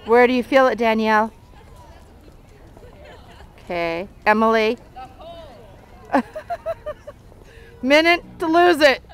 Where do you feel it, Danielle? Okay. Emily? Minute to lose it.